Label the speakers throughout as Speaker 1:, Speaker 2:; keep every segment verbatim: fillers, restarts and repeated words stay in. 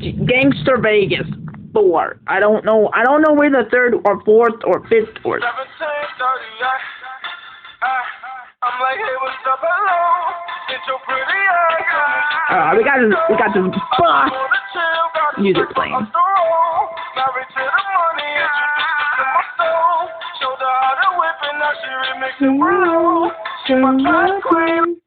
Speaker 1: Gangster Vegas four. I don't know. I don't know where the third or fourth or fifth or.
Speaker 2: I'm like, hey, what's up, hello? It's your pretty eyes.
Speaker 1: Uh, we got this, we got this boss music playing.
Speaker 2: Married to the money, introduced to my soul. Showed her how to whip and now she remixing real. She my drag queen.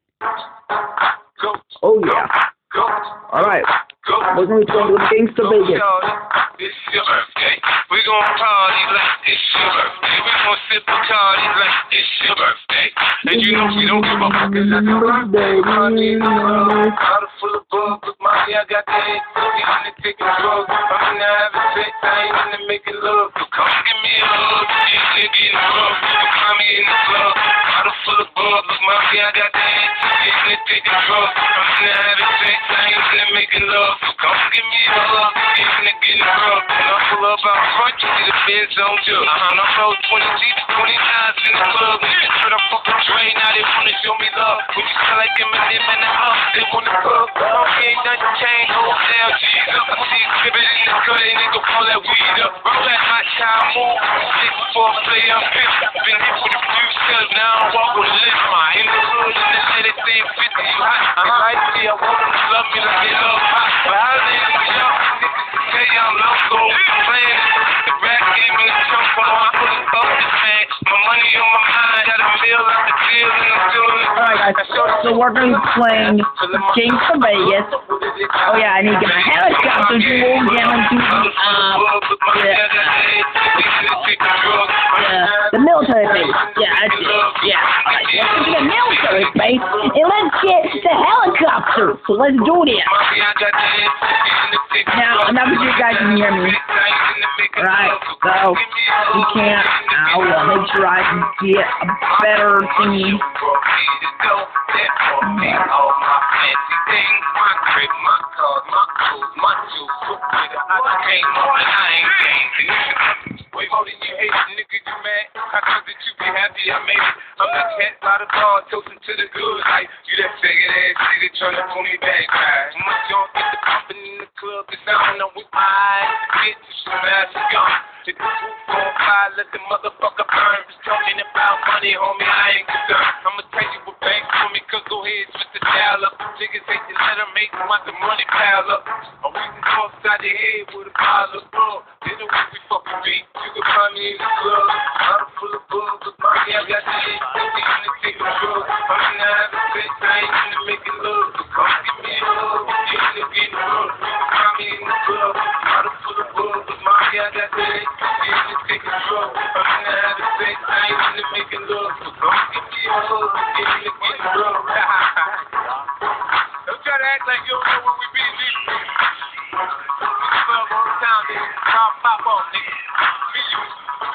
Speaker 1: Oh yeah. All right. We're going to go to Gangster Vegas.
Speaker 2: It's your birthday. We gon' party like it's your birthday. We gon' sip a party like it's your birthday. And you know we don't give a fuck, it's not your birthday. Honey, bottle full of bug. Look, mommy, I got the head. I'm into taking drugs. I'm into having sex. I ain't into making love. So come give me a hug. Yeah, nigga in the club. Look, mommy in the club. Bottle full of bug. Look, mommy, I got the head. Yeah, into taking drugs. I'm into having sex. I ain't into making love. So come give me a hug. Yeah, nigga in the club. And I pull up out front. You see the Benz on you. Uh-huh. I roll twenty G's, twenty nines in the club. Niggas heard I fucking Dre. Now they wanna show me love. When you smell like Eminem and the up, they wanna cook. Homie ain't nothing changed. Hold down, Jesus. I see exhibit in the cut. They nigga pull that weed up. Roll that hot child move. Six before I play up. Been hit with a few shells. Now I walk with a lift. In the hood, in the lady saying fifty, you hot. I like me. I want them to love me like they love hot. But how they in the jump? Tell you I'm loco. Playing the rap game in the trunk. I put it up this man. My money on my mind. Got a meal out the deal and I'm doing it.
Speaker 1: Alright guys, so we're going to be playing Gangster Vegas. Oh yeah, I need to get my helicopter to move down to the, uh, the, uh, the military base. Yeah, that's it. Yeah, alright, let's get to the military base and let's get the helicopter. So let's do this. Now, enough of you guys can hear me. Alright, so we can't. I will make sure I can get a better thingy.
Speaker 2: Way more than you hate, nigga, you mad? I thought that you be happy, I made it. I'm the cat by the bar, toasting to the good life. You that faggot ass nigga trying to pull me back, right? Much y'all get the pumping in the club, cause I don't know with my eyes. Get you some ass and gone. Hit the roof on fire, let the motherfucker burn. Just talking about money, homie, I ain't concerned. I'ma tell you what bank for me, cause go ahead, switch the dial up. Niggas hate to let them make them want the money pile up. Or we can go upside the head with a pile of blood. Then the way we fucking beat, you can find me in the club. Bottle full of bugs, but mommy, I got the head. fifty in the taking drugs. I'm in the having sex, I ain't in the making love. So come give me a hug, get in the getting rough. You can find me in the club. Bottle full of bugs, but mommy, I got the head. fifty in the taking drugs. I'm in the having sex, I ain't in the making love. So come give me a hug, get in the getting rough. Don't try to act like you don't know what we be, nigga. We club all the time, nigga. Pop, pop off, nigga. Be you.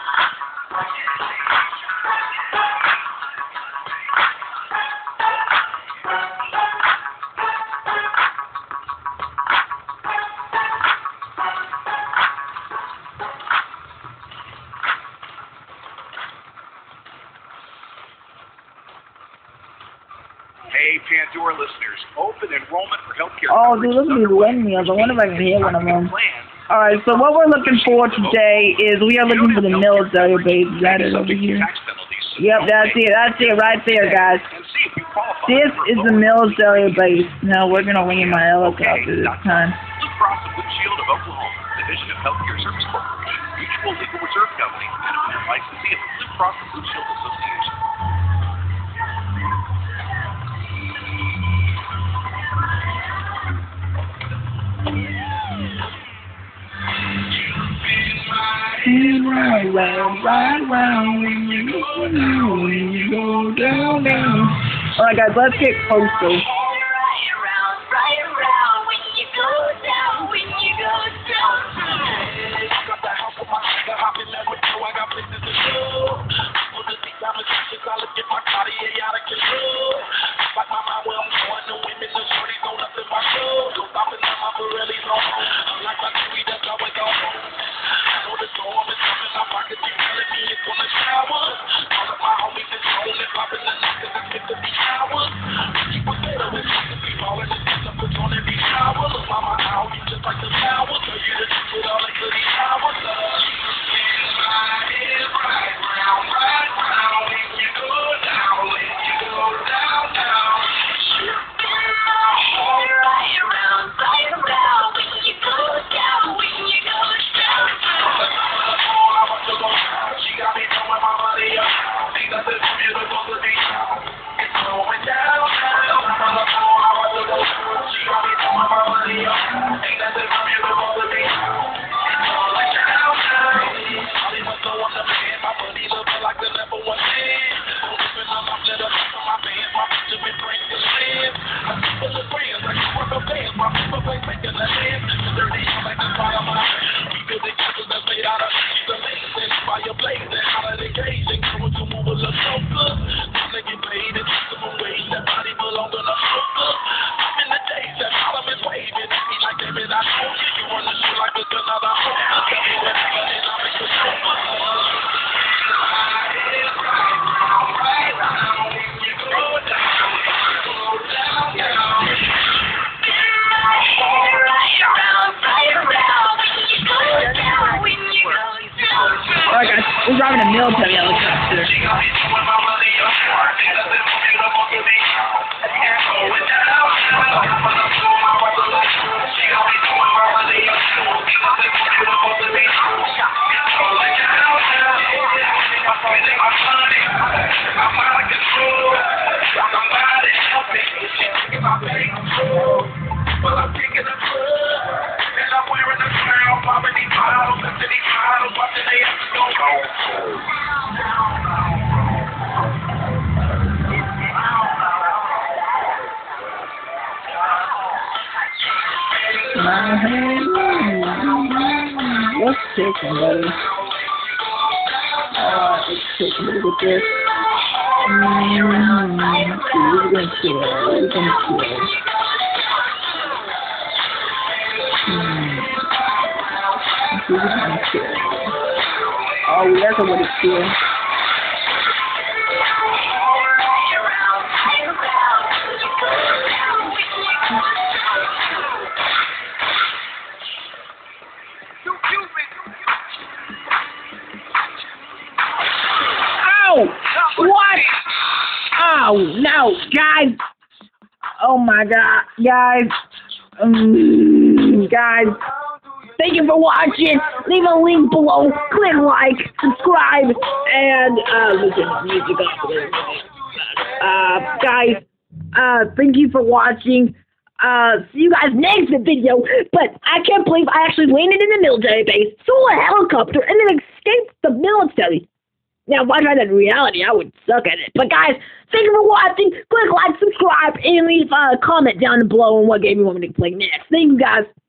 Speaker 3: Hey, Pandora listeners, open enrollment for healthcare.
Speaker 1: Oh, dude, look at these windmills. I wonder if I can hit one of them. Alright, so what we're looking for today is we are looking for the military base. Is that it over here? Yep, that's it. That's it right there, guys. This is the military base. Now we're going to wing my helicopter this time.
Speaker 3: Blue Cross and Blue Shield of Oklahoma, Division of Healthcare Service Corporation, Mutual Legal Reserve Company, and licensee of the Blue Cross and Blue Shield Association.
Speaker 1: Right round, right round, when you go down, when you go down, down. Alright guys, let's get closer.
Speaker 4: Right around, right around, when you go down, when you go down. Got the house on my nigga, hopping that window, I got places to go. For the six diamond stitches, I'll get my Cartier out of control. Like my mind where I'm going, the women, the shorties on up in my show. So stopping at my Pirelli's on. I'm like my T V, that's how it goes. I know the storm is coming, my pocket be telling me it's gonna shower. All of my homies is rolling, popping the knockers, it's meant to be hours. Keep a better
Speaker 1: Alright guys, we're driving a military helicopter. Let's take somebody. Uh, let's take a little bit this. Mm-hmm. Let's see, we're gonna kill. We're gonna kill. Hmm. Let's see, we're gonna kill. Oh, that's a way to kill. What? Oh, no, guys. Oh, my God. Guys. Um, guys. Thank you for watching. Leave a link below. Click like, subscribe, and uh, listen to music up there. Uh, guys, uh, thank you for watching. Uh, see you guys next video. But I can't believe I actually landed in the military base, stole a helicopter, and then escaped the military. Now, if I tried that in reality, I would suck at it. But guys, thank you for watching. Click like, subscribe, and leave a comment down below on what game you want me to play next. Thank you, guys.